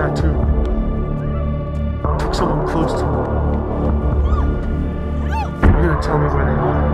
had to take someone close to me. You're gonna tell me where they are.